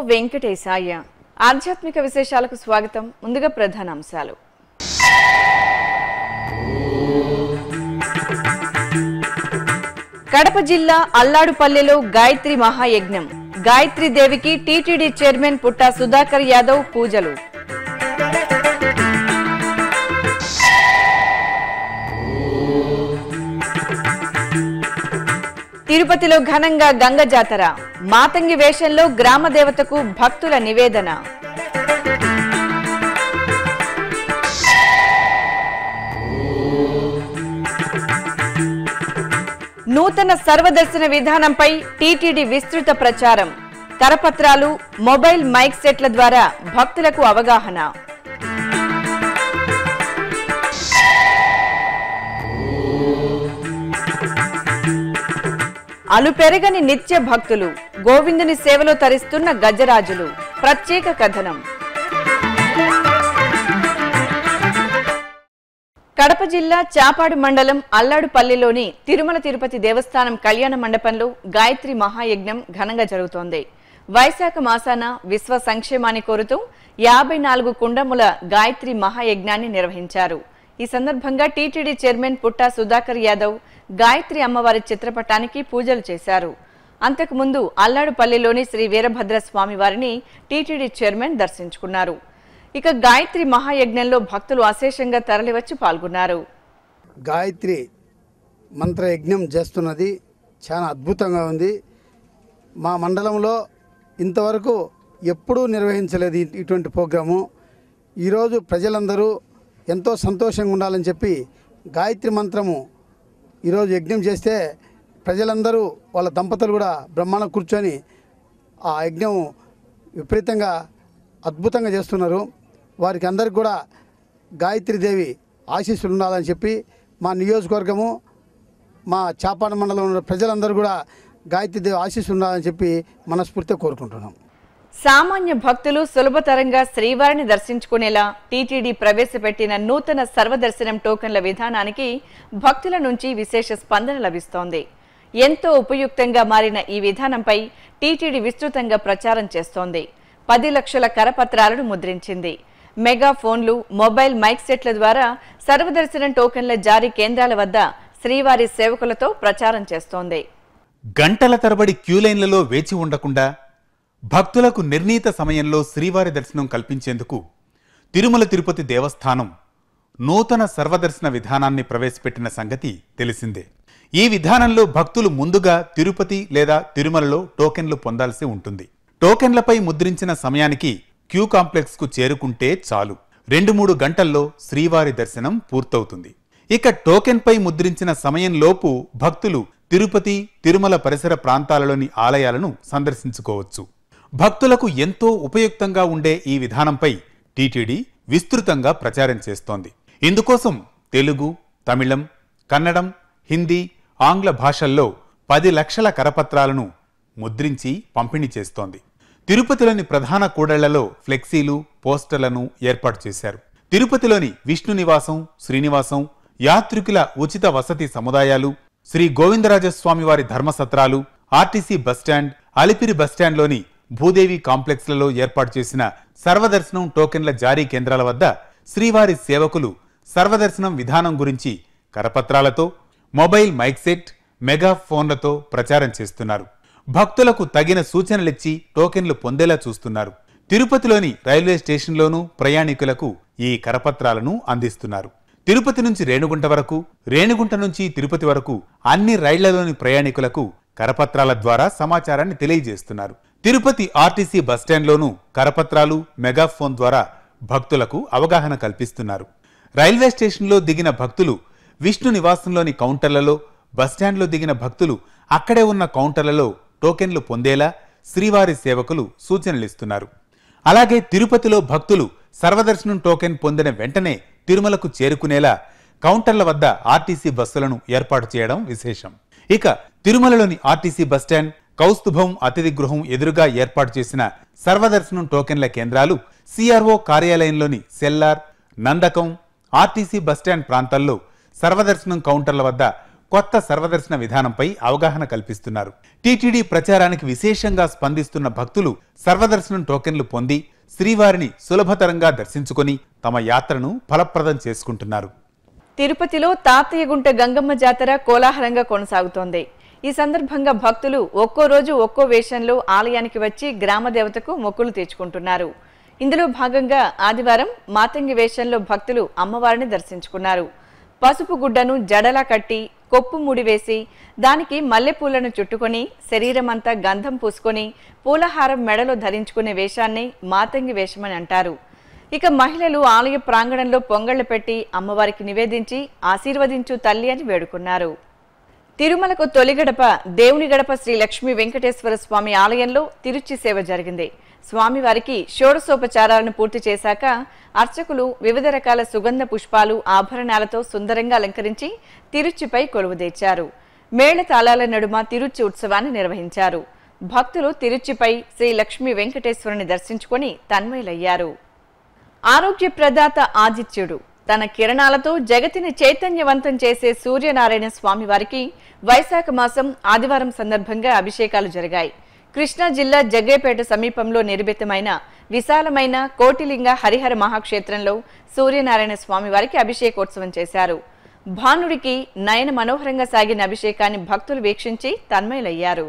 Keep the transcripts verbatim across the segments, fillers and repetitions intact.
వెంకటేశాయ. ఆధ్యాత్మిక విశేషాలకు స్వాగతం. ముందుగా ప్రధాన అంశాలు. కడప జిల్లా అల్లాడుపల్లెలో గాయత్రి మహాయజ్ఞం. గాయత్రి దేవికి టీటీడీ చైర్మన్ పుట్టా సుధాకర్ యాదవ్ పూజలు. తిరుపతిలో ఘనంగా గంగ జాతర. మాతంగి వేషంలో గ్రామ దేవతకు భక్తుల నివేదన. నూతన సర్వదర్శన విధానంపై టీటీడీ విస్తృత ప్రచారం. కరపత్రాలు, మొబైల్ మైక్ సెట్ల ద్వారా భక్తులకు అవగాహన. అలు పెరగని నిత్య భక్తులు. గోవిందుని సేవలో తరిస్తున్న గజరాజులు. ప్రత్యేక కథనం. కడప జిల్లా చాపాడు మండలం అల్లాడుపల్లిలోని తిరుమల తిరుపతి దేవస్థానం కళ్యాణ మండపంలో గాయత్రి మహాయజ్ఞం ఘనంగా జరుగుతోంది. వైశాఖ మాసాన విశ్వ సంక్షేమాన్ని కోరుతూ యాభై నాలుగు కుండముల గాయత్రి మహాయజ్ఞాన్ని నిర్వహించారు. ఈ సందర్భంగా టీటీడీ చైర్మన్ పుట్టా సుధాకర్ యాదవ్ గాయత్రి అమ్మవారి చిత్రపటానికి పూజలు చేశారు. అంతకుముందు అల్లాడుపల్లిలోని శ్రీ వీరభద్ర స్వామి వారిని టీటీడీ చైర్మన్ దర్శించుకున్నారు. ఇక గాయత్రి మహాయజ్ఞంలో భక్తులు అశేషంగా తరలివచ్చి పాల్గొన్నారు. గాయత్రి మంత్ర యజ్ఞం చేస్తున్నది చాలా అద్భుతంగా ఉంది. మా మండలంలో ఇంతవరకు ఎప్పుడూ నిర్వహించలేదు ఇటువంటి ప్రోగ్రాము. ఈరోజు ప్రజలందరూ ఎంతో సంతోషంగా ఉండాలని చెప్పి గాయత్రి మంత్రము ఈరోజు యజ్ఞం చేస్తే ప్రజలందరూ వాళ్ళ దంపతులు కూడా బ్రహ్మాండం కూర్చొని ఆ యజ్ఞం విపరీతంగా అద్భుతంగా చేస్తున్నారు. వారికి అందరికి కూడా గాయత్రీదేవి ఆశీస్సులు ఉండాలని చెప్పి మా నియోజకవర్గము, మా చాపాడు మండలంలో ప్రజలందరూ కూడా గాయత్రీదేవి ఆశీస్సులు ఉండాలని చెప్పి మనస్ఫూర్తిగా కోరుకుంటున్నాం. సామాన్య భక్తులు సులభతరంగా శ్రీవారిని దర్శించుకునేలా టీటీడీ ప్రవేశపెట్టిన నూతన సర్వదర్శనం టోకన్ల విధానానికి భక్తుల నుంచి విశేష స్పందన లభిస్తోంది. ఎంతో ఉపయుక్తంగా మారిన ఈ విధానంపై టీటీడీ విస్తృతంగా ప్రచారం చేస్తోంది. పది లక్షల కరపత్రాలను ముద్రించింది. మెగా ఫోన్లు, మొబైల్ మైక్ సెట్ల ద్వారా సర్వదర్శనం టోకన్ల జారీ కేంద్రాల వద్ద శ్రీవారి సేవకులతో ప్రచారం చేస్తోంది. గంటల తరబడి క్యూలైన్లలో వేచి ఉండకుండా భక్తులకు నిర్ణీత సమయంలో శ్రీవారి దర్శనం కల్పించేందుకు తిరుమల తిరుపతి దేవస్థానం నూతన సర్వదర్శన విధానాన్ని ప్రవేశపెట్టిన సంగతి తెలిసిందే. ఈ విధానంలో భక్తులు ముందుగా తిరుపతి లేదా తిరుమలలో టోకెన్లు పొందాల్సి ఉంటుంది. టోకెన్లపై ముద్రించిన సమయానికి క్యూ కాంప్లెక్స్ కు చేరుకుంటే చాలు, రెండు మూడు గంటల్లో శ్రీవారి దర్శనం పూర్తవుతుంది. ఇక టోకెన్పై ముద్రించిన సమయంలోపు భక్తులు తిరుపతి, తిరుమల పరిసర ప్రాంతాలలోని ఆలయాలను సందర్శించుకోవచ్చు. భక్తులకు ఎంతో ఉపయుక్తంగా ఉండే ఈ విధానంపై టీటీడీ విస్తృతంగా ప్రచారం చేస్తోంది. ఇందుకోసం తెలుగు, తమిళం, కన్నడం, హిందీ, ఆంగ్ల భాషల్లో పది లక్షల కరపత్రాలను ముద్రించి పంపిణీ చేస్తోంది. తిరుపతిలోని ప్రధాన కూడళ్లలో ఫ్లెక్సీలు, పోస్టర్లను ఏర్పాటు చేశారు. తిరుపతిలోని విష్ణు నివాసం, శ్రీనివాసం, యాత్రికుల ఉచిత వసతి సముదాయాలు, శ్రీ గోవిందరాజస్వామి వారి ధర్మసత్రాలు, ఆర్టీసీ బస్టాండ్, అలిపిరి బస్టాండ్లోని భూదేవి కాంప్లెక్స్లలో ఏర్పాటు చేసిన సర్వదర్శనం టోకెన్ల జారీ కేంద్రాల వద్ద శ్రీవారి సేవకులు సర్వదర్శనం విధానం గురించి కరపత్రాలతో, మొబైల్ మైక్ సెట్, మెగా ఫోన్లతో ప్రచారం చేస్తున్నారు. భక్తులకు తగిన సూచనలిచ్చి టోకెన్లు పొందేలా చూస్తున్నారు. తిరుపతిలోని రైల్వే స్టేషన్లోనూ ప్రయాణికులకు ఈ కరపత్రాలను అందిస్తున్నారు. తిరుపతి నుంచి రేణిగుంట వరకు, రేణిగుంట నుంచి తిరుపతి వరకు అన్ని రైళ్లలోని ప్రయాణికులకు కరపత్రాల ద్వారా సమాచారాన్ని తెలియజేస్తున్నారు. తిరుపతి ఆర్టీసీ బస్టాండ్లోనూ కరపత్రాలు, మెగాఫోన్ ద్వారా భక్తులకు అవగాహన కల్పిస్తున్నారు. రైల్వే స్టేషన్లో దిగిన భక్తులు విష్ణు నివాసంలోని కౌంటర్లలో, బస్టాండ్లో దిగిన భక్తులు అక్కడే ఉన్న కౌంటర్లలో టోకెన్లు పొందేలా శ్రీవారి సేవకులు సూచనలిస్తున్నారు. అలాగే తిరుపతిలో భక్తులు సర్వదర్శనం టోకెన్ పొందిన వెంటనే తిరుమలకు చేరుకునేలా కౌంటర్ల వద్ద ఆర్టీసీ బస్సులను ఏర్పాటు చేయడం విశేషం. ఇక తిరుమలలోని ఆర్టీసీ బస్టాండ్, కౌస్తుభం అతిథి గృహం ఎదురుగా ఏర్పాటు చేసిన సర్వదర్శనం టోకెన్ల కేంద్రాలు, సిఆర్ఓ కార్యాలయంలోని సెల్లార్, నందకం, ఆర్టీసీ బస్టాండ్ ప్రాంతాల్లో సర్వదర్శనం కౌంటర్ల వద్ద కొత్త సర్వదర్శన విధానంపై అవగాహన కల్పిస్తున్నారు. టీటీడీ ప్రచారానికి విశేషంగా స్పందిస్తున్న భక్తులు సర్వదర్శనం టోకెన్లు పొంది శ్రీవారిని సులభతరంగా దర్శించుకొని తమ యాత్రను ఫలప్రదం చేసుకుంటున్నారు. తిరుపతిలో తాతయ్యగుంట గంగమ్మ జాతర కోలాహలంగా కొనసాగుతోంది. ఈ సందర్భంగా భక్తులు ఒక్కో రోజు ఒక్కో వేషంలో ఆలయానికి వచ్చి గ్రామ దేవతకు మొక్కులు తీర్చుకుంటున్నారు. ఇందులో భాగంగా ఆదివారం మాతంగి వేషంలో భక్తులు అమ్మవారిని దర్శించుకున్నారు. పసుపు గుడ్డను జడలా కట్టి కొప్పు ముడివేసి దానికి మల్లెపూలను చుట్టుకొని శరీరమంతా గంధం పూసుకొని పూలహారం మెడలో ధరించుకునే వేషాన్ని మాతంగి వేషమని అంటారు. ఇక మహిళలు ఆలయ ప్రాంగణంలో పొంగళ్లు పెట్టి అమ్మవారికి నివేదించి ఆశీర్వదించు తల్లి అని వేడుకున్నారు. తిరుమలకు తొలి గడప దేవుని గడప శ్రీ లక్ష్మీ వెంకటేశ్వర స్వామి ఆలయంలో తిరుచి సేవ జరిగింది. స్వామివారికి షోడశోపచారాలను పూర్తి చేశాక అర్చకులు వివిధ రకాల సుగంధ పుష్పాలు ఆభరణాలతో సుందరంగా అలంకరించి తిరుచిపై కొలువుదీర్చారు. మేళతాళాల నడుమ తిరుచి ఉత్సవాన్ని నిర్వహించారు. భక్తులు తిరుచిపై శ్రీ లక్ష్మీ వెంకటేశ్వరుని దర్శించుకొని తన్మయులయ్యారు. ఆరోగ్య ప్రదాత ఆదిత్యుడు తన కిరణాలతో జగతిని చైతన్యవంతం చేసే సూర్యనారాయణ స్వామివారికి వైశాఖ మాసం ఆదివారం సందర్భంగా అభిషేకాలు జరిగాయి. కృష్ణా జిల్లా జగ్గేపేట సమీపంలో నిర్మితమైన విశాలమైన కోటిలింగ హరిహర మహాక్షేత్రంలో సూర్యనారాయణ స్వామివారికి అభిషేకోత్సవం చేశారు. భానుడికి నయన మనోహరంగా సాగిన అభిషేకాన్ని భక్తులు వీక్షించి తన్మయులయ్యారు.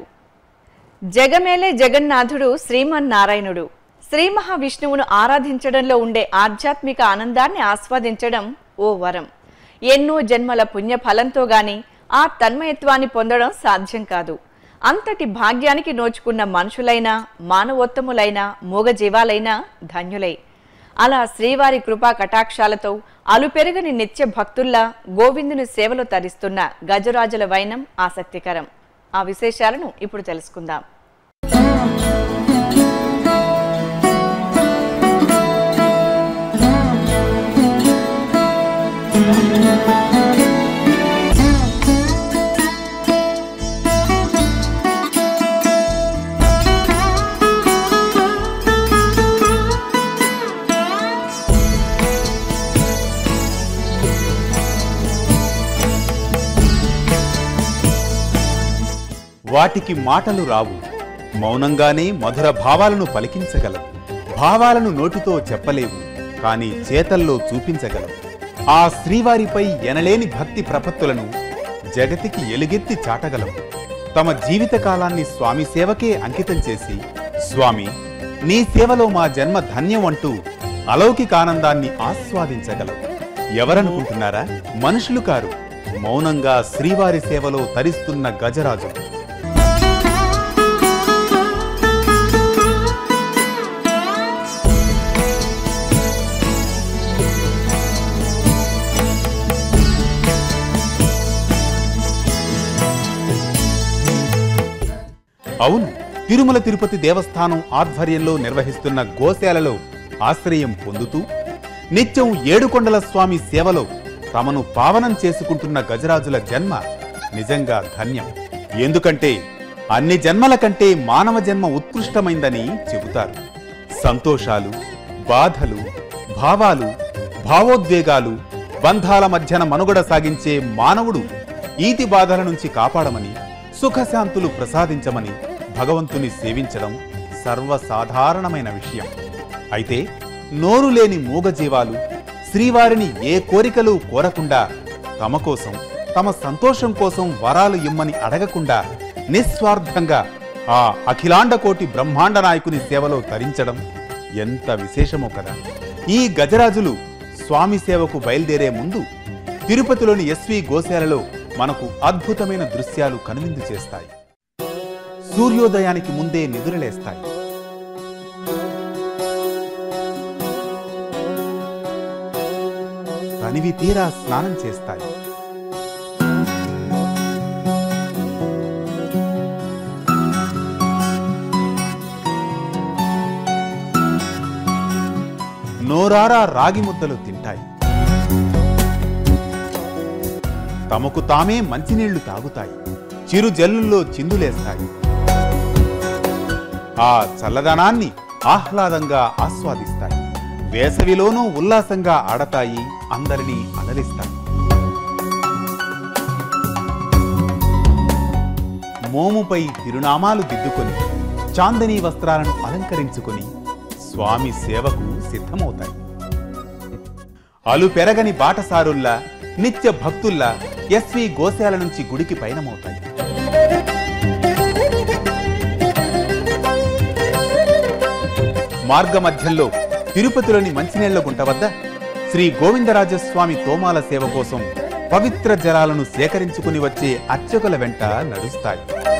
జగమేలే జగన్నాథుడు శ్రీమన్నారాయణుడు. శ్రీ మహావిష్ణువును ఆరాధించడంలో ఉండే ఆధ్యాత్మిక ఆనందాన్ని ఆస్వాదించడం ఓ వరం. ఎన్నో జన్మల పుణ్య ఫలంతో గాని ఆ తన్మయత్వాన్ని పొందడం సాధ్యం కాదు. అంతటి భాగ్యానికి నోచుకున్న మనుషులైనా మానవోత్తములైన మూగజీవాలైనా ధన్యులై. అలా శ్రీవారి కృపా కటాక్షాలతో అలుపెరగని నిత్య భక్తుల్లా గోవిందుని సేవలో తరిస్తున్న గజరాజుల వైనం ఆసక్తికరం. ఆ విశేషాలను ఇప్పుడు తెలుసుకుందాం. వాటికి మాటలు రావు, మౌనంగానే మధుర భావాలను పలికించగలవు. భావాలను నోటితో చెప్పలేవు, కానీ చేతల్లో చూపించగలవు. ఆ శ్రీవారిపై ఎనలేని భక్తి ప్రపత్తులను జగతికి ఎలుగెత్తి చాటగలవు. తమ జీవితకాలాన్ని స్వామి సేవకే అంకితం చేసి, స్వామి నీ సేవలో మా జన్మ ధన్యం అంటూ అలౌకికానందాన్ని ఆస్వాదించగలవు. ఎవరనుకుంటున్నారా? మనుషులు కారు, మౌనంగా శ్రీవారి సేవలో తరిస్తున్న గజరాజు. అవును, తిరుమల తిరుపతి దేవస్థానం ఆధ్వర్యంలో నిర్వహిస్తున్న గోశాలలో ఆశ్రయం పొందుతూ నిత్యం ఏడుకొండల స్వామి సేవలో తమను పావనం చేసుకుంటున్న గజరాజుల జన్మ నిజంగా ధన్యం. ఎందుకంటే అన్ని జన్మల కంటే మానవ జన్మ ఉత్కృష్టమైందని చెబుతారు. సంతోషాలు, బాధలు, భావాలు, భావోద్వేగాలు, బంధాల మధ్యన మనుగడ సాగించే మానవుడు ఈతి బాధల నుంచి కాపాడమని, సుఖశాంతులు ప్రసాదించమని భగవంతుని సేవించడం సర్వసాధారణమైన విషయం. అయితే నోరు లేని మూగజీవాలు శ్రీవారిని ఏ కోరికలు కోరకుండా తమ కోసం, తమ సంతోషం కోసం వరాలు ఇమ్మని అడగకుండా నిస్వార్థంగా ఆ అఖిలాండకోటి బ్రహ్మాండ నాయకుని సేవలో తరించడం ఎంత విశేషమో కదా. ఈ గజరాజులు స్వామి సేవకు బయలుదేరే ముందు తిరుపతిలోని ఎస్వి గోశాలలో మనకు అద్భుతమైన దృశ్యాలు కనువిందు చేస్తాయి. సూర్యోదయానికి ముందే నిదురలేస్తాయి. తనివి తీరా స్నానం చేస్తాయి. నోరారా రాగి ముద్దలు తింటాయి. తమకు తామే మంచినీళ్లు తాగుతాయి. చిరు జల్లుల్లో చిందులేస్తాయి. ఆ చల్లదనాన్ని ఆహ్లాదంగా ఆస్వాదిస్తాయి. వేసవిలోనూ ఉల్లాసంగా ఆడతాయి, అందరినీ అలరిస్తాయి. మోముపై తిరునామాలు దిద్దుకొని చాందనీ వస్త్రాలను అలంకరించుకొని స్వామి సేవకు సిద్ధమవుతాయి. అలు పెరగని బాటసారుల్లా నిత్య భక్తుల్లా ఎస్వి గోశాల నుంచి గుడికి పయనమవుతాయి. మార్గమధ్యంలో తిరుపతిలోని మంచినీళ్ల గుంట వద్ద శ్రీ గోవిందరాజస్వామి తోమాల సేవ కోసం పవిత్ర జలాలను సేకరించుకుని వచ్చే అర్చకుల వెంట నడుస్తాయి.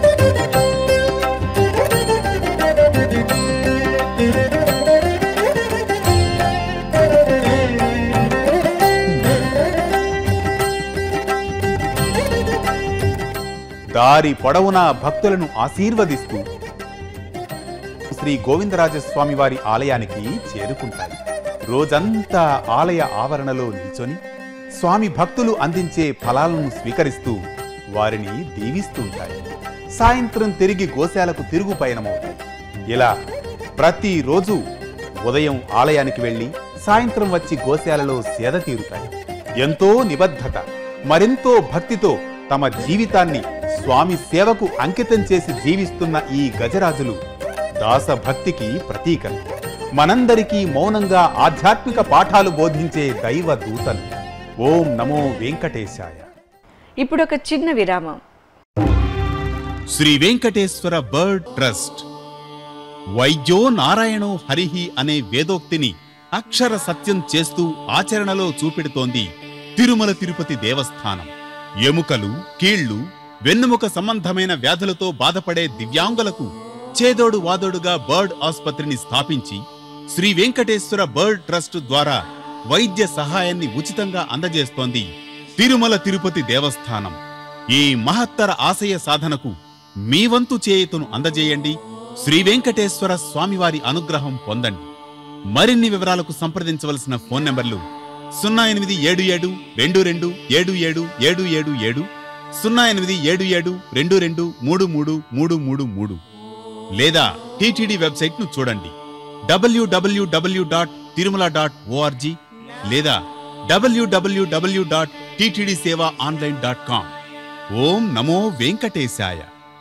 దారి పొడవునా భక్తులను ఆశీర్వదిస్తూ శ్రీ గోవిందరాజస్వామి వారి ఆలయానికి చేరుకుంటాయి. రోజంతా ఆలయ ఆవరణలో నిల్చొని స్వామి భక్తులు అందించే ఫలాలను స్వీకరిస్తూ వారిని దీవిస్తూ ఉంటాయి. సాయంత్రం తిరిగి గోశాలకు తిరుగు పయనమవుతాయి. ఇలా ప్రతిరోజు ఉదయం ఆలయానికి వెళ్లి సాయంత్రం వచ్చి గోశాలలో సేద తీరుతాయి. ఎంతో నిబద్ధత, మరెంతో భక్తితో తమ జీవితాన్ని స్వామి సేవకు అంకితం చేసి జీవిస్తున్న ఈ గజరాజులు దాస భక్తికి ప్రతీకలు. మనందరికీ మౌనంగా ఆధ్యాత్మిక పాఠాలు బోధించే దైవ దూతలు. ఓం నమో వెంకటేశాయ. ఇప్పుడు ఒక చిన్న విరామం. శ్రీ వెంకటేశ్వర బర్డ్ ట్రస్ట్ వైద్యో నారాయణో హరిహి అనే వేదోక్తిని అక్షర సత్యం చేస్తూ ఆచరణలో చూపెడుతోంది తిరుమల తిరుపతి దేవస్థానం. ఎముకలు, కీళ్లు, వెన్నుముక సంబంధమైన వ్యాధులతో బాధపడే దివ్యాంగులకు చేదోడు వాదోడుగా బర్డ్ ఆసుపత్రిని స్థాపించి శ్రీ వెంకటేశ్వర బర్డ్ ట్రస్ట్ ద్వారా వైద్య సహాయాన్ని ఉచితంగా అందజేస్తోంది తిరుమల తిరుపతి దేవస్థానం. ఈ మహత్తర ఆశయ సాధనకు మీ వంతు చేయుతను అందజేయండి. శ్రీ వెంకటేశ్వర స్వామివారి అనుగ్రహం పొందండి. మరిన్ని వివరాలకు సంప్రదించవలసిన ఫోన్ నంబర్లు సున్నా ఎనిమిది ఏడు ఏడు రెండు రెండు ఏడు ఏడు ఏడు ఏడు ఏడు, సున్నా ఎనిమిది ఏడు ఏడు రెండు రెండు మూడు మూడు మూడు మూడు మూడు, లేదా టీటీడీ వెబ్సైట్ ను చూడండి W W W dot Tirumala dot ORG లేదా W W W dot TTD seva online dot com. ఓం నమో వెంకటేశాయ.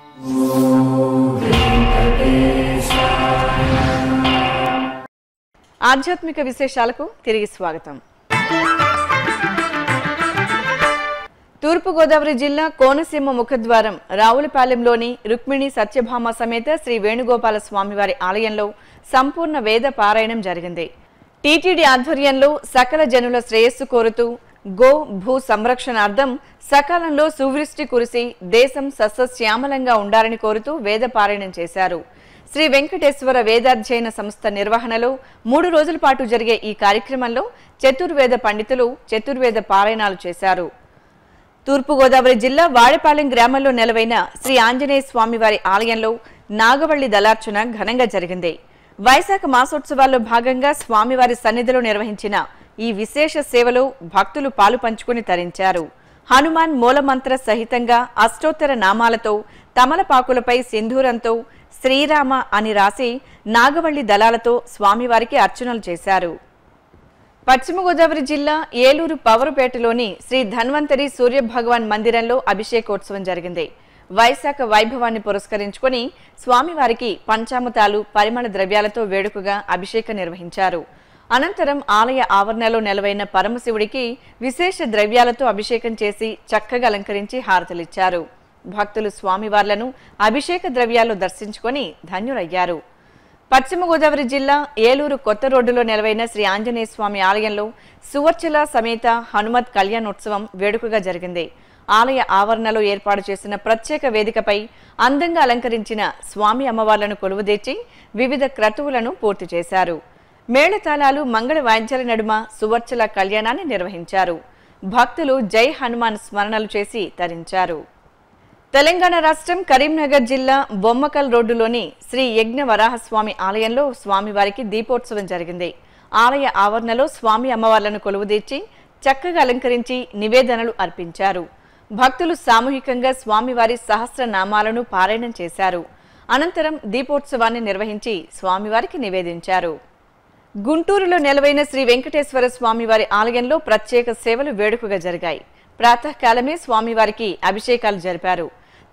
ఆధ్యాత్మిక విశేషాలకు తిరిగి స్వాగతం. తూర్పుగోదావరి జిల్లా కోనసీమ ముఖద్వారం రావులపాలెంలోని రుక్మిణి సత్యభామ సమేత శ్రీ వేణుగోపాల స్వామివారి ఆలయంలో సంపూర్ణ వేద పారాయణం జరిగింది. టీటీడీ ఆధ్వర్యంలో సకల జనుల శ్రేయస్సు కోరుతూ గో భూ సంరక్షణార్థం సకాలంలో సువృష్టి కురిసి దేశం సస్యశ్యామలంగా ఉండాలని కోరుతూ వేద పారాయణం చేశారు. శ్రీ వెంకటేశ్వర వేదాధ్యయన సంస్థ నిర్వహణలో మూడు రోజుల పాటు జరిగే ఈ కార్యక్రమంలో చతుర్వేద పండితులు చతుర్వేద పారాయణాలు చేశారు. తూర్పుగోదావరి జిల్లా వాడపాలెం గ్రామంలో నెలవైన శ్రీ ఆంజనేయ స్వామివారి ఆలయంలో నాగవల్లి దళార్చన ఘనంగా జరిగింది. వైశాఖ మాసోత్సవాల్లో భాగంగా స్వామివారి సన్నిధిలో నిర్వహించిన ఈ విశేష సేవలో భక్తులు పాలు పంచుకుని తరించారు. హనుమాన్ మూలమంత్ర సహితంగా అష్టోత్తర నామాలతో తమలపాకులపై సింధూరంతో శ్రీరామ అని రాసి నాగవల్లి దళాలతో స్వామివారికి అర్చనలు చేశారు. పశ్చిమ గోదావరి జిల్లా ఏలూరు పవరుపేటలోని శ్రీ ధన్వంతరి సూర్య భగవాన్ మందిరంలో అభిషేకోత్సవం జరిగింది. వైశాఖ వైభవాన్ని పురస్కరించుకొని స్వామివారికి పంచామృతాలు, పరిమళ ద్రవ్యాలతో వేడుకగా అభిషేకం నిర్వహించారు. అనంతరం ఆలయ ఆవరణలో నెలవైన పరమశివుడికి విశేష ద్రవ్యాలతో అభిషేకం చేసి చక్కగా అలంకరించి హారతులిచ్చారు. భక్తులు స్వామివార్లను అభిషేక ద్రవ్యాలు దర్శించుకొని ధన్యులయ్యారు. పశ్చిమ గోదావరి జిల్లా ఏలూరు కొత్త రోడ్డులో నెలవైన శ్రీ ఆంజనేయ స్వామి ఆలయంలో సువర్చల సమేత హనుమత్ కళ్యాణోత్సవం వేడుకగా జరిగింది. ఆలయ ఆవరణలో ఏర్పాటు చేసిన ప్రత్యేక వేదికపై అందంగా అలంకరించిన స్వామి అమ్మవార్లను కొలువుదీర్చి వివిధ క్రతువులను పూర్తి చేశారు. మేళతాళాలు, మంగళ వాయిద్యాల నడుమ సువర్చల కళ్యాణాన్ని నిర్వహించారు. భక్తులు జై హనుమాన్ స్మరణలు చేసి తరించారు. తెలంగాణ రాష్ట్రం కరీంనగర్ జిల్లా బొమ్మకల్ రోడ్డులోని శ్రీ యజ్ఞ వరాహస్వామి ఆలయంలో స్వామివారికి దీపోత్సవం జరిగింది. ఆలయ ఆవరణలో స్వామి అమ్మవార్లను కొలువుదీర్చి చక్కగా అలంకరించి నివేదనలు అర్పించారు. భక్తులు సామూహికంగా స్వామివారి సహస్రనామాలను పారాయణం చేశారు. అనంతరం దీపోత్సవాన్ని నిర్వహించి స్వామివారికి నివేదించారు. గుంటూరులో నెలవైన శ్రీ వెంకటేశ్వర స్వామివారి ఆలయంలో ప్రత్యేక సేవలు వేడుకగా జరిగాయి. ప్రాతకాలమే స్వామివారికి అభిషేకాలు జరిపారు.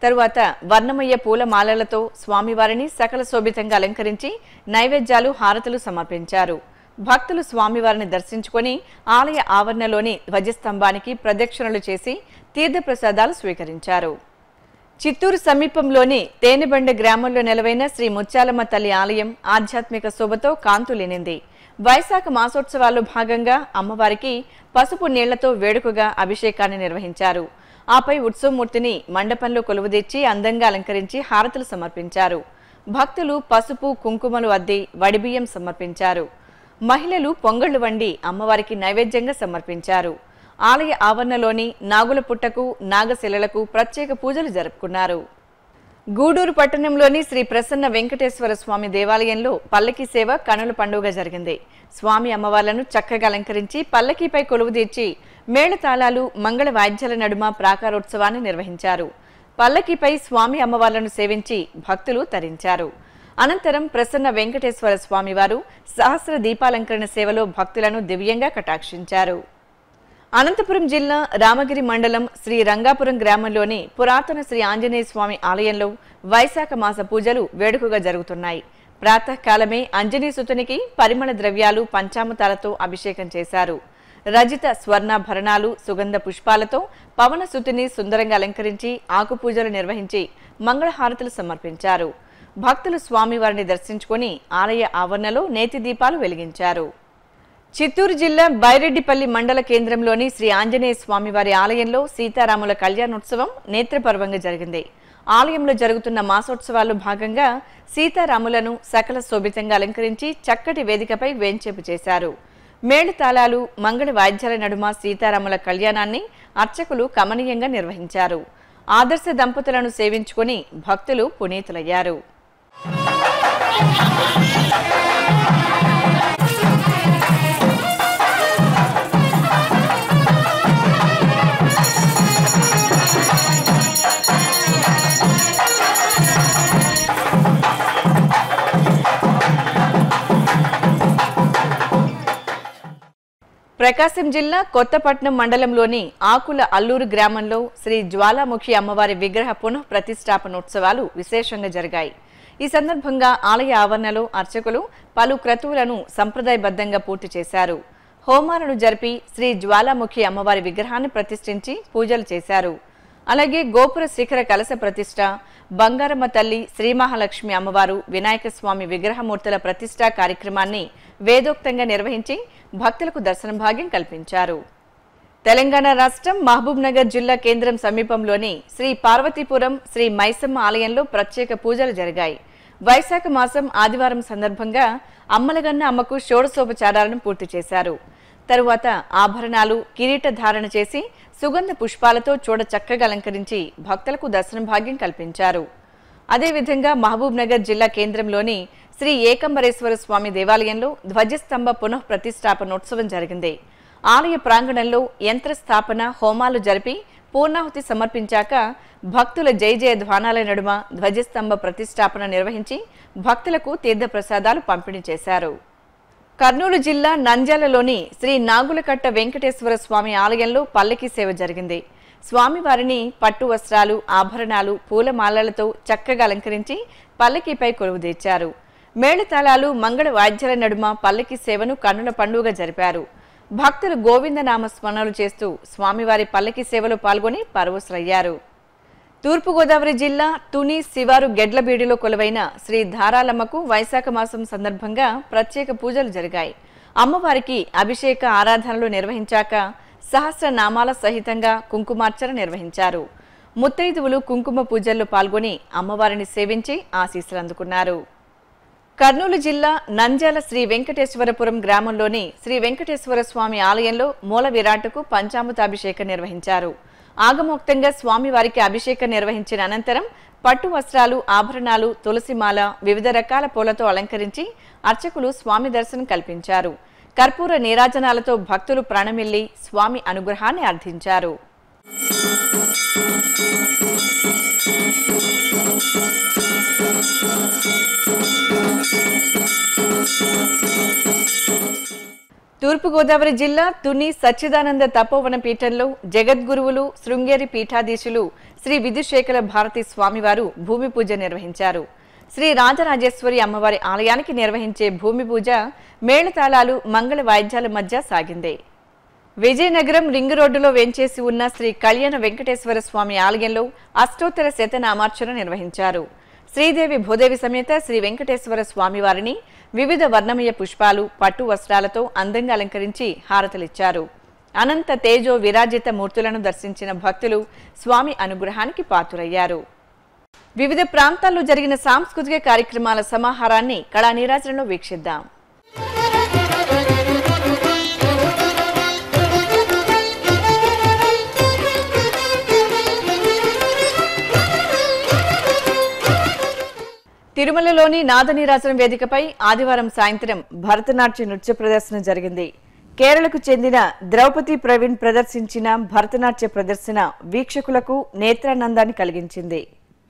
తరువాత వర్ణమయ్య పూల మాలలతో స్వామివారిని సకల శోభితంగా అలంకరించి నైవేద్యాలు హారతులు సమర్పించారు. భక్తులు స్వామివారిని దర్శించుకొని ఆలయ ఆవరణలోని ధ్వజస్తంభానికి ప్రదక్షిణలు చేసి తీర్థప్రసాదాలు స్వీకరించారు. చిత్తూరు సమీపంలోని తేనెబండ గ్రామంలో నెలవైన శ్రీ ముత్యాలమ్మ తల్లి ఆలయం ఆధ్యాత్మిక శోభతో కాంతులేనింది. వైశాఖ మాసోత్సవాల్లో భాగంగా అమ్మవారికి పసుపు నీళ్లతో వేడుకగా అభిషేకాన్ని నిర్వహించారు. ఆపై ఉత్సవమూర్తిని మండపంలో కొలువుదీర్చి అందంగా అలంకరించి హారతులు సమర్పించారు. భక్తులు పసుపు కుంకుమలు అద్ది వడిబియ్యం సమర్పించారు. మహిళలు పొంగళ్లు వండి అమ్మవారికి నైవేద్యంగా సమర్పించారు. ఆలయ ఆవరణలోని నాగుల పుట్టకు నాగశిలలకు ప్రత్యేక పూజలు జరుపుకున్నారు. గూడూరు పట్టణంలోని శ్రీ ప్రసన్న వెంకటేశ్వర స్వామి దేవాలయంలో పల్లకీ సేవ కనుల పండుగ జరిగింది. స్వామి అమ్మవార్లను చక్కగా అలంకరించి పల్లకీపై కొలువుదీర్చి మేళతాళాలు మంగళ వాయిద్యాల నడుమ ప్రాకారోత్సవాన్ని నిర్వహించారు. పల్లకీపై స్వామి అమ్మవార్లను సేవించి భక్తులు తరించారు. అనంతరం ప్రసన్న వెంకటేశ్వర స్వామివారు సహస్ర దీపాలంకరణ సేవలో భక్తులను దివ్యంగా కటాక్షించారు. అనంతపురం జిల్లా రామగిరి మండలం శ్రీ రంగాపురం గ్రామంలోని పురాతన శ్రీ ఆంజనేయ స్వామి ఆలయంలో వైశాఖ మాస పూజలు వేడుకగా జరుగుతున్నాయి. ప్రాతకాలమే ఆంజనేయసుతునికి పరిమళ ద్రవ్యాలు పంచామృతాలతో అభిషేకం చేశారు. రజిత స్వర్ణాభరణాలు సుగంధ పుష్పాలతో పవనసుతుని సుందరంగా అలంకరించి ఆకు పూజలు నిర్వహించి మంగళహారతులు సమర్పించారు. భక్తులు స్వామివారిని దర్శించుకుని ఆలయ ఆవరణలో నేతి దీపాలు వెలిగించారు. చిత్తూరు జిల్లా బైరెడ్డిపల్లి మండల కేంద్రంలోని శ్రీ ఆంజనేయ స్వామివారి ఆలయంలో సీతారాముల కళ్యాణోత్సవం నేత్రపర్వంగా జరిగింది. ఆలయంలో జరుగుతున్న మాసోత్సవాల్లో భాగంగా సీతారాములను సకల శోభితంగా అలంకరించి చక్కటి వేదికపై వేంచేపు చేశారు. మేళతాళాలు మంగళ వాయిద్యాల నడుమ సీతారాముల కళ్యాణాన్ని అర్చకులు కమనీయంగా నిర్వహించారు. ఆదర్శ దంపతులను సేవించుకుని భక్తులు పునీతులయ్యారు. ప్రకాశం జిల్లా కొత్తపట్నం మండలంలోని ఆకుల అల్లూరు గ్రామంలో శ్రీ జ్వాలాముఖి అమ్మవారి విగ్రహ పునః ప్రతిష్టాపనోత్సవాలు విశేషంగా జరిగాయి. ఈ సందర్భంగా ఆలయ ఆవరణలో అర్చకులు పలు క్రతువులను సంప్రదాయబద్ధంగా పూర్తి చేశారు. హోమాలను జరిపి శ్రీ జ్వాలాముఖి అమ్మవారి విగ్రహాన్ని ప్రతిష్ఠించి పూజలు చేశారు. అలాగే గోపుర శిఖర కలశ ప్రతిష్ఠ, బంగారమ్మ తల్లి, శ్రీ మహాలక్ష్మి అమ్మవారు, వినాయక స్వామి విగ్రహమూర్తుల ప్రతిష్ఠా కార్యక్రమాన్ని వేదోక్తంగా నిర్వహించి భక్తులకు దర్శన భాగ్యం కల్పించారు. తెలంగాణ రాష్ట్రం మహబూబ్ నగర్ జిల్లా కేంద్రం సమీపంలోని శ్రీ పార్వతీపురం శ్రీ మైసమ్మ ఆలయంలో ప్రత్యేక పూజలు జరిగాయి. వైశాఖ మాసం ఆదివారం సందర్భంగా అమ్మలగన్న అమ్మకు షోడశోపచారాలను పూర్తి చేశారు. తరువాత ఆభరణాలు, కిరీట ధారణ చేసి సుగంధ పుష్పాలతో చూడ చక్కగా అలంకరించి భక్తులకు దర్శన భాగ్యం కల్పించారు. అదేవిధంగా మహబూబ్ నగర్ జిల్లా కేంద్రంలోని శ్రీ ఏకంబరేశ్వర స్వామి దేవాలయంలో ధ్వజస్తంభ పునః ప్రతిష్టాపనోత్సవం జరిగింది. ఆలయ ప్రాంగణంలో యంత్ర స్థాపన, హోమాలు జరిపి పూర్ణాహుతి సమర్పించాక భక్తుల జయ జయ ధ్వానాల నడుమ ధ్వజస్తంభ ప్రతిష్టాపన నిర్వహించి భక్తులకు తీర్థప్రసాదాలు పంపిణీ చేశారు. కర్నూలు జిల్లా నంద్యాలలోని శ్రీ నాగులకట్ట వెంకటేశ్వర స్వామి ఆలయంలో పల్లకీ సేవ జరిగింది. స్వామివారిని పట్టు వస్త్రాలు, ఆభరణాలు, పూలమాలలతో చక్కగా అలంకరించి పల్లకీపై కొలువుదీర్చారు. మేళతాళాలు, మంగళ వాద్యాల నడుమ పల్లకీ సేవను కన్నుల పండుగ జరిపారు. భక్తులు గోవిందనామ స్మరణలు చేస్తూ స్వామివారి పల్లకీ సేవలో పాల్గొని పరవశులయ్యారు. తూర్పుగోదావరి జిల్లా తుని శివారు గెడ్లబీడిలో కొలువైన శ్రీ ధారాలమ్మకు వైశాఖ మాసం సందర్భంగా ప్రత్యేక పూజలు జరిగాయి. అమ్మవారికి అభిషేక ఆరాధనలు నిర్వహించాక సహస్ర నామాల సహితంగా కుంకుమార్చన నిర్వహించారు. ముత్తైదువులు కుంకుమ పూజల్లో పాల్గొని అమ్మవారిని సేవించి ఆశీస్సులు అందుకున్నారు. కర్నూలు జిల్లా నంద్యాల శ్రీ వెంకటేశ్వరపురం గ్రామంలోని శ్రీ వెంకటేశ్వర స్వామి ఆలయంలో మూల విరాట్కు పంచామృతాభిషేకం నిర్వహించారు. ఆగమోక్తంగా స్వామివారికి అభిషేకం నిర్వహించిన అనంతరం పట్టు వస్త్రాలు, ఆభరణాలు, తులసిమాల, వివిధ రకాల పూలతో అలంకరించి అర్చకులు స్వామి దర్శనం కల్పించారు. కర్పూర నీరాజనాలతో భక్తులు ప్రాణమిల్లి స్వామి అనుగ్రహాన్ని అర్థించారు. తూర్పుగోదావరి జిల్లా తుని సచ్చిదానంద తపోవన పీఠంలో జగద్గురువులు శృంగేరి పీఠాధీశులు శ్రీ విధుశేఖర భారతి స్వామివారు భూమి పూజ నిర్వహించారు. శ్రీ రాజరాజేశ్వరి అమ్మవారి ఆలయానికి నిర్వహించే భూమి పూజ మేళతాళాలు మంగళ వాయిద్యాల మధ్య సాగింది. విజయనగరం రింగ్ రోడ్డులో వేంచేసి ఉన్న శ్రీ కళ్యాణ వెంకటేశ్వర స్వామి ఆలయంలో అష్టోత్తర శతనామార్చన నిర్వహించారు. శ్రీదేవి భూదేవి సమేత శ్రీ వెంకటేశ్వర స్వామివారిని వివిధ వర్ణమయ పుష్పాలు పట్టు వస్త్రాలతో అందంగా అలంకరించి హారతలిచ్చారు. అనంత తేజో విరాజిత మూర్తులను దర్శించిన భక్తులు స్వామి అనుగ్రహానికి పాత్రులయ్యారు. వివిధ ప్రాంతాల్లో జరిగిన సాంస్కృతిక కార్యక్రమాల సమాహారాన్ని కళా నీరాజనంలో వీక్షిద్దాం. తిరుమలలోని నాదనీరాజనం వేదికపై ఆదివారం సాయంత్రం భరతనాట్య నృత్య ప్రదర్శన జరిగింది. కేరళకు చెందిన ద్రౌపది ప్రవీణ్ ప్రదర్శించిన భరతనాట్య ప్రదర్శన వీక్షకులకు నేత్రానందాన్ని కలిగించింది.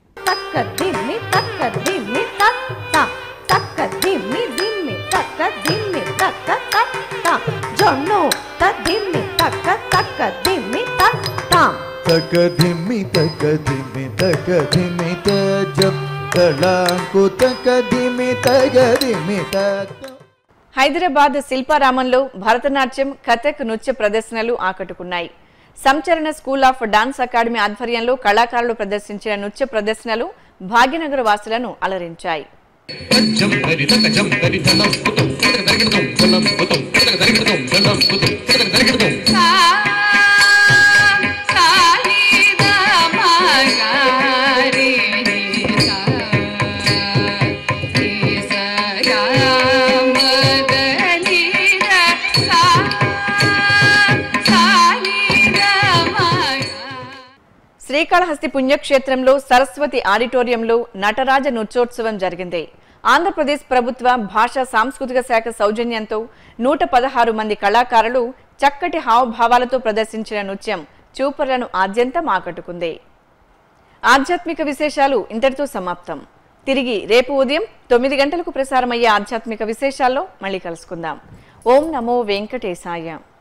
హైదరాబాద్ శిల్పారామంలో భరతనాట్యం కథక్ నృత్య ప్రదర్శనలు ఆకట్టుకున్నాయి. సంచలన స్కూల్ ఆఫ్ డాన్స్ అకాడమీ ఆధ్వర్యంలో కళాకారులు ప్రదర్శించిన నృత్య ప్రదర్శనలు భాగ్యనగర వాసులను అలరించాయి. శ్రీకాళహస్తి పుణ్యక్షేత్రంలో సరస్వతి ఆడిటోరియంలో నటరాజ నృత్యోత్సవం జరిగింది. ఆంధ్రప్రదేశ్ ప్రభుత్వ భాషా సాంస్కృతిక శాఖ సౌజన్యంతో నూట పదహారు మంది కళాకారులు చక్కటి హావభావాలతో ప్రదర్శించిన నృత్యం చూపరులను ఆద్యంతం ఆకట్టుకుంది. ఆధ్యాత్మిక విశేషాలు ఇంతటితో సమాప్తం. తిరిగి రేపు ఉదయం తొమ్మిది గంటలకు ప్రసారమయ్యే ఆధ్యాత్మిక విశేషాల్లో మళ్ళీ కలుసుకుందాం. ఓం నమో వెంకటేశాయ.